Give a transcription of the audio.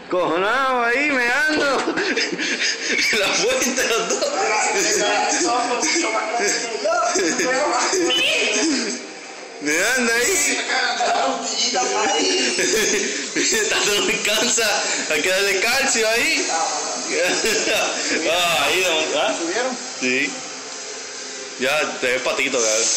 Cojonado ahí, me ando. La fuente, los dos. Me anda ahí. Tanto no me cansa. Hay que darle calcio ahí. Ahí, ¿ah? ¿Subieron? Sí. Ya te ves patito, ¿verdad?